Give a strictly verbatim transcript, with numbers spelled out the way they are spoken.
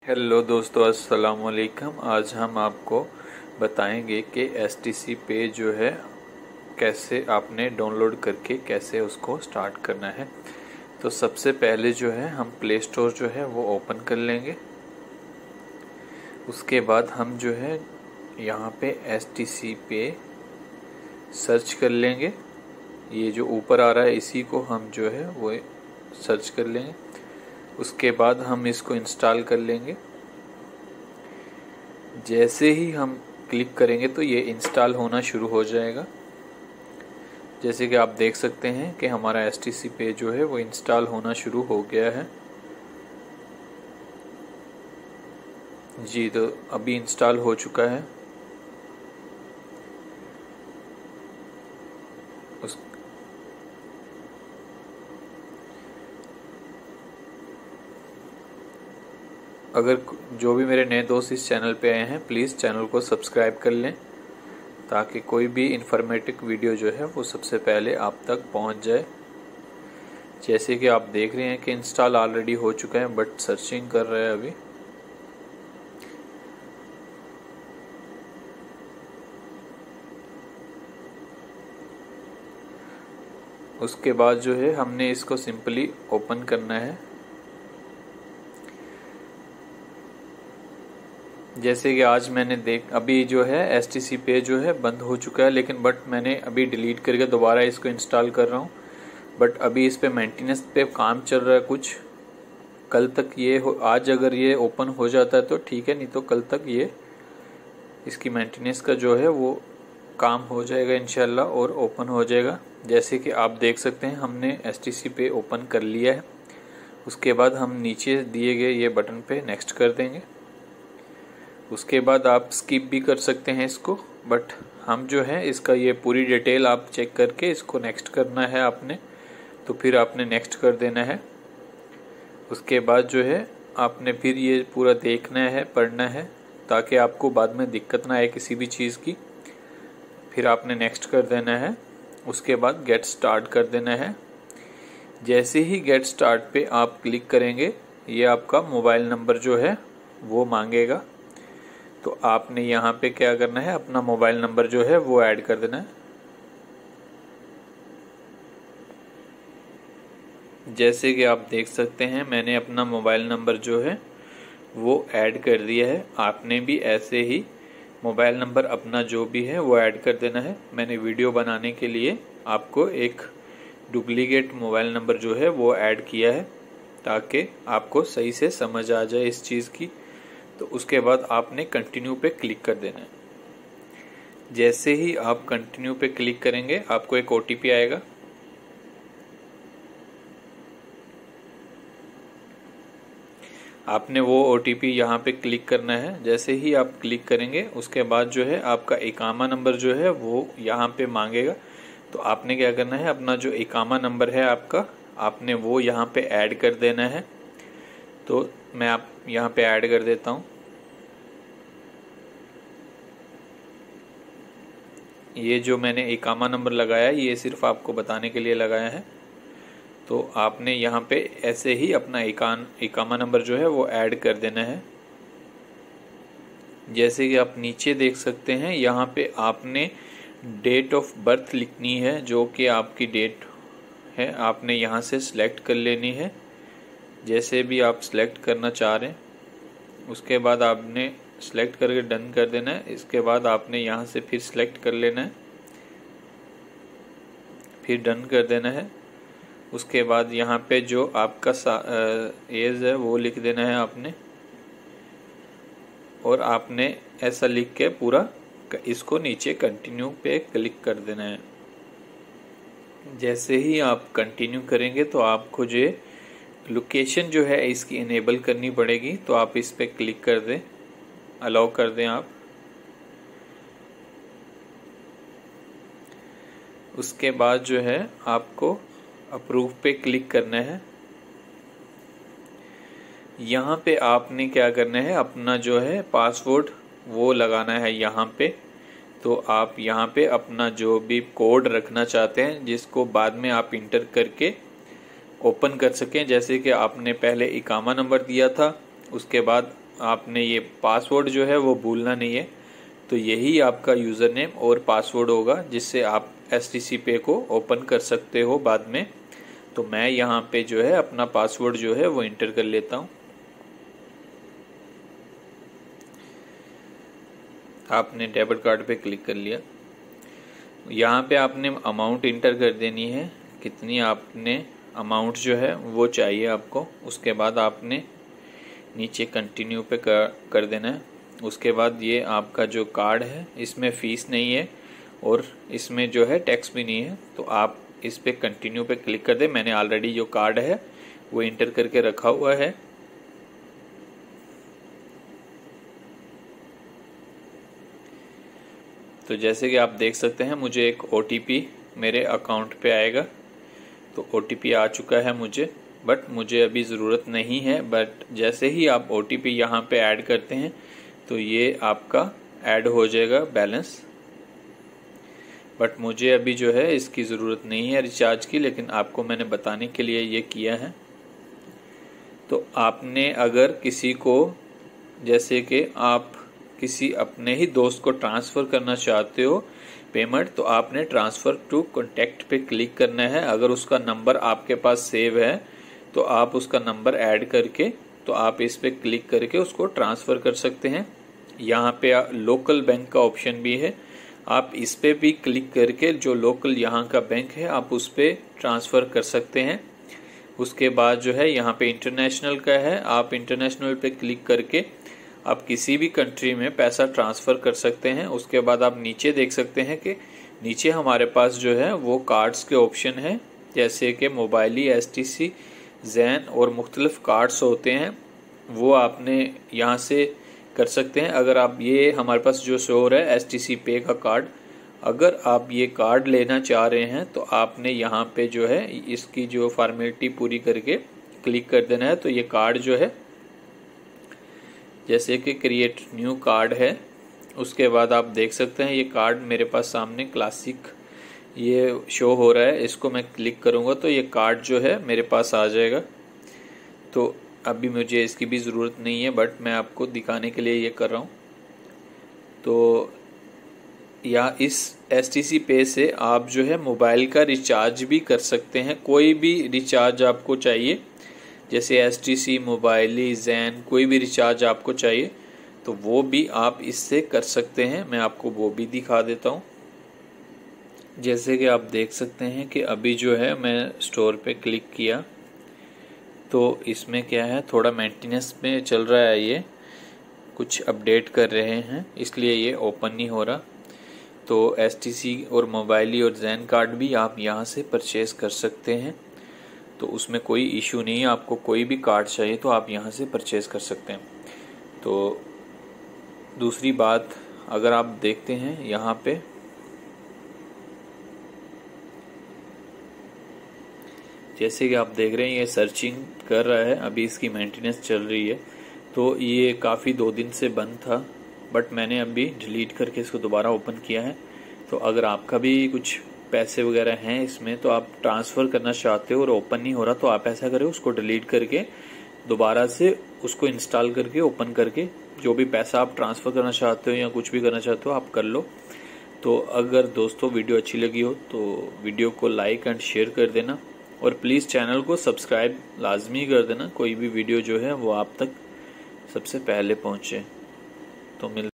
Hello दोस्तों, अस्सलाम वालेकुम। आज हम आपको बताएंगे कि एस टी सी पे जो है कैसे आपने डाउनलोड करके कैसे उसको स्टार्ट करना है। तो सबसे पहले जो है हम प्ले स्टोर जो है वो ओपन कर लेंगे। उसके बाद हम जो है यहाँ पे एस टी सी पे सर्च कर लेंगे। ये जो ऊपर आ रहा है इसी को हम जो है वो सर्च कर लेंगे। उसके बाद हम इसको इंस्टॉल कर लेंगे। जैसे ही हम क्लिक करेंगे तो ये इंस्टॉल होना शुरू हो जाएगा। जैसे कि आप देख सकते हैं कि हमारा एस टी सी पे जो है वो इंस्टॉल होना शुरू हो गया है जी। तो अभी इंस्टॉल हो चुका है। उस अगर जो भी मेरे नए दोस्त इस चैनल पे आए हैं प्लीज़ चैनल को सब्सक्राइब कर लें ताकि कोई भी इंफॉर्मेटिव वीडियो जो है वो सबसे पहले आप तक पहुंच जाए। जैसे कि आप देख रहे हैं कि इंस्टॉल ऑलरेडी हो चुका है बट सर्चिंग कर रहा है अभी। उसके बाद जो है हमने इसको सिंपली ओपन करना है। जैसे कि आज मैंने देख अभी जो है एस टी सी पे जो है बंद हो चुका है, लेकिन बट मैंने अभी डिलीट करके दोबारा इसको इंस्टॉल कर रहा हूँ। बट अभी इस पे मेंटेनेंस पे काम चल रहा है कुछ। कल तक ये हो, आज अगर ये ओपन हो जाता है तो ठीक है, नहीं तो कल तक ये इसकी मेंटेनेंस का जो है वो काम हो जाएगा इंशाल्लाह और ओपन हो जाएगा। जैसे कि आप देख सकते हैं हमने एस टी सी पे ओपन कर लिया है। उसके बाद हम नीचे दिए गए ये बटन पे नेक्स्ट कर देंगे। उसके बाद आप स्किप भी कर सकते हैं इसको, बट हम जो है इसका ये पूरी डिटेल आप चेक करके इसको नेक्स्ट करना है आपने, तो फिर आपने नेक्स्ट कर देना है। उसके बाद जो है आपने फिर ये पूरा देखना है, पढ़ना है, ताकि आपको बाद में दिक्कत ना आए किसी भी चीज़ की। फिर आपने नेक्स्ट कर देना है। उसके बाद गेट स्टार्ट कर देना है। जैसे ही गेट स्टार्ट पे आप क्लिक करेंगे ये आपका मोबाइल नंबर जो है वो मांगेगा। तो आपने यहाँ पे क्या करना है, अपना मोबाइल नंबर जो है वो ऐड कर देना है। जैसे कि आप देख सकते हैं मैंने अपना मोबाइल नंबर जो है वो ऐड कर दिया है। आपने भी ऐसे ही मोबाइल नंबर अपना जो भी है वो ऐड कर देना है। मैंने वीडियो बनाने के लिए आपको एक डुप्लीकेट मोबाइल नंबर जो है वो ऐड किया है ताकि आपको सही से समझ आ जाए इस चीज़ की। तो उसके बाद आपने कंटिन्यू पे क्लिक कर देना है। जैसे ही आप कंटिन्यू पे क्लिक करेंगे आपको एक ओ टी पी आएगा। आपने वो ओ टी पी यहाँ पे क्लिक करना है। जैसे ही आप क्लिक करेंगे उसके बाद जो है आपका इकामा नंबर जो है वो यहाँ पे मांगेगा। तो आपने क्या करना है, अपना जो इकामा नंबर है आपका आपने वो यहाँ पे ऐड कर देना है। तो मैं आप यहाँ पे ऐड कर देता हूँ। ये जो मैंने इकामा नंबर लगाया है ये सिर्फ आपको बताने के लिए लगाया है। तो आपने यहाँ पे ऐसे ही अपना इकान इकामा नंबर जो है वो ऐड कर देना है। जैसे कि आप नीचे देख सकते हैं यहाँ पे आपने डेट ऑफ बर्थ लिखनी है, जो कि आपकी डेट है आपने यहाँ से सिलेक्ट कर लेनी है। जैसे भी आप सिलेक्ट करना चाह रहे हैं उसके बाद आपने सिलेक्ट करके डन कर देना है। इसके बाद आपने यहाँ से फिर सिलेक्ट कर लेना है, फिर डन कर देना है। उसके बाद यहाँ पे जो आपका एज है वो लिख देना है आपने, और आपने ऐसा लिख के पूरा इसको नीचे कंटिन्यू पे क्लिक कर देना है। जैसे ही आप कंटिन्यू करेंगे तो आपको जो लोकेशन जो है इसकी इनेबल करनी पड़ेगी। तो आप इस पे क्लिक कर दें, अलाउ कर दें आप। उसके बाद जो है आपको अप्रूव पे क्लिक करना है। यहाँ पे आपने क्या करना है, अपना जो है पासवर्ड वो लगाना है यहाँ पे। तो आप यहाँ पे अपना जो भी कोड रखना चाहते हैं जिसको बाद में आप इंटर करके ओपन कर सकें। जैसे कि आपने पहले इकामा नंबर दिया था, उसके बाद आपने ये पासवर्ड जो है वो भूलना नहीं है। तो यही आपका यूज़र नेम और पासवर्ड होगा जिससे आप एस टी सी पे को ओपन कर सकते हो बाद में। तो मैं यहाँ पे जो है अपना पासवर्ड जो है वो इंटर कर लेता हूँ। आपने डेबिट कार्ड पे क्लिक कर लिया। यहाँ पे आपने अमाउंट इंटर कर देनी है, कितनी आपने अमाउंट जो है वो चाहिए आपको। उसके बाद आपने नीचे कंटिन्यू पे कर, कर देना है। उसके बाद ये आपका जो कार्ड है इसमें फ़ीस नहीं है और इसमें जो है टैक्स भी नहीं है, तो आप इस पे कंटिन्यू पे क्लिक कर दें। मैंने ऑलरेडी जो कार्ड है वो इंटर करके रखा हुआ है। तो जैसे कि आप देख सकते हैं मुझे एक ओ टी पी मेरे अकाउंट पे आएगा। तो ओ टी पी आ चुका है मुझे, बट मुझे अभी ज़रूरत नहीं है। बट जैसे ही आप ओ टी पी यहाँ पे ऐड करते हैं तो ये आपका ऐड हो जाएगा बैलेंस। बट मुझे अभी जो है इसकी ज़रूरत नहीं है रिचार्ज की, लेकिन आपको मैंने बताने के लिए ये किया है। तो आपने अगर किसी को, जैसे कि आप किसी अपने ही दोस्त को ट्रांसफ़र करना चाहते हो पेमेंट, तो आपने ट्रांसफ़र टू कॉन्टैक्ट पे क्लिक करना है। अगर उसका नंबर आपके पास सेव है तो आप उसका नंबर ऐड करके तो आप इस पे क्लिक करके उसको ट्रांसफ़र कर सकते हैं। यहाँ पे लोकल बैंक का ऑप्शन भी है, आप इस पे भी क्लिक करके जो लोकल यहाँ का बैंक है आप उस पे ट्रांसफ़र कर सकते हैं। उसके बाद जो है यहाँ पे इंटरनेशनल का है, आप इंटरनेशनल पे क्लिक करके आप किसी भी कंट्री में पैसा ट्रांसफ़र कर सकते हैं। उसके बाद आप नीचे देख सकते हैं कि नीचे हमारे पास जो है वो कार्ड्स के ऑप्शन है, जैसे कि Mobily, S T C, Zain और मुख्तलिफ कार्ड्स होते हैं, वो आपने यहाँ से कर सकते हैं। अगर आप ये हमारे पास जो शो हो रहा है एस टी सी पे का कार्ड, अगर आप ये कार्ड लेना चाह रहे हैं तो आपने यहाँ पे जो है इसकी जो फॉर्मेलिटी पूरी करके क्लिक कर देना है। तो ये कार्ड जो है जैसे कि क्रिएट न्यू कार्ड है, उसके बाद आप देख सकते हैं ये कार्ड मेरे पास सामने क्लासिक ये शो हो रहा है। इसको मैं क्लिक करूँगा तो ये कार्ड जो है मेरे पास आ जाएगा। तो अभी मुझे इसकी भी ज़रूरत नहीं है, बट मैं आपको दिखाने के लिए ये कर रहा हूँ। तो या इस एस टी सी पे से आप जो है मोबाइल का रिचार्ज भी कर सकते हैं। कोई भी रिचार्ज आपको चाहिए, जैसे S T C, Mobily, Zain, कोई भी रिचार्ज आपको चाहिए तो वो भी आप इससे कर सकते हैं। मैं आपको वो भी दिखा देता हूँ। जैसे कि आप देख सकते हैं कि अभी जो है मैं स्टोर पे क्लिक किया तो इसमें क्या है, थोड़ा मेंटेनेंस में चल रहा है, ये कुछ अपडेट कर रहे हैं इसलिए ये ओपन नहीं हो रहा। तो एस टी सी और मोबाइली और जैन कार्ड भी आप यहाँ से परचेज़ कर सकते हैं, तो उसमें कोई इशू नहीं है। आपको कोई भी कार्ड चाहिए तो आप यहाँ से परचेज़ कर सकते हैं। तो दूसरी बात, अगर आप देखते हैं यहाँ पे जैसे कि आप देख रहे हैं ये सर्चिंग कर रहा है, अभी इसकी मेंटेनेंस चल रही है। तो ये काफ़ी दो दिन से बंद था, बट मैंने अभी डिलीट करके इसको दोबारा ओपन किया है। तो अगर आपका भी कुछ पैसे वगैरह हैं इसमें, तो आप ट्रांसफ़र करना चाहते हो और ओपन नहीं हो रहा, तो आप ऐसा करें उसको डिलीट करके दोबारा से उसको इंस्टॉल करके ओपन करके जो भी पैसा आप ट्रांसफ़र करना चाहते हो या कुछ भी करना चाहते हो आप कर लो। तो अगर दोस्तों वीडियो अच्छी लगी हो तो वीडियो को लाइक एंड शेयर कर देना और प्लीज़ चैनल को सब्सक्राइब लाजमी कर देना, कोई भी वीडियो जो है वो आप तक सबसे पहले पहुँचे। तो मिल